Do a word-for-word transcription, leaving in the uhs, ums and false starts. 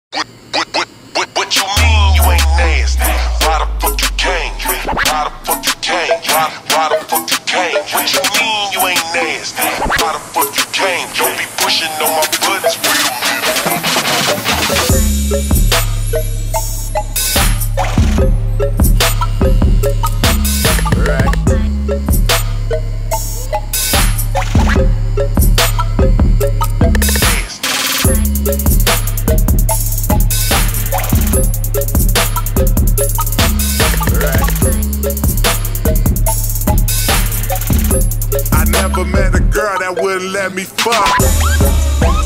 What, what, what, what, what you mean you ain't nasty? Why the fuck you came? Why the fuck you came? Why, why the fuck you came? What you mean you ain't nasty? Why the fuck you came? Don't be pushing on my buttons, wait a minute. Right. I never met a girl that wouldn't let me fuck.